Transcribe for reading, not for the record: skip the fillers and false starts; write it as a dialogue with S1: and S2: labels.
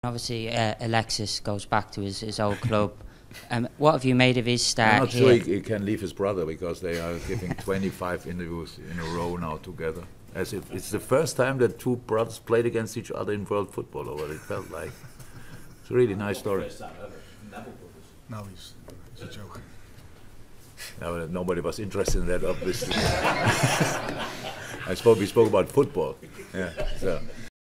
S1: Obviously, Alexis goes back to his old club. What have you made of his start
S2: I'm not
S1: here?
S2: sure he can leave his brother, because they are giving 25 interviews in a row now together. As if it's the first time that two brothers played against each other in world football, or what it felt like. It's a really nice story.
S3: No, it's a joke.
S2: No, nobody was interested in that, obviously. We spoke about football. Yeah. So.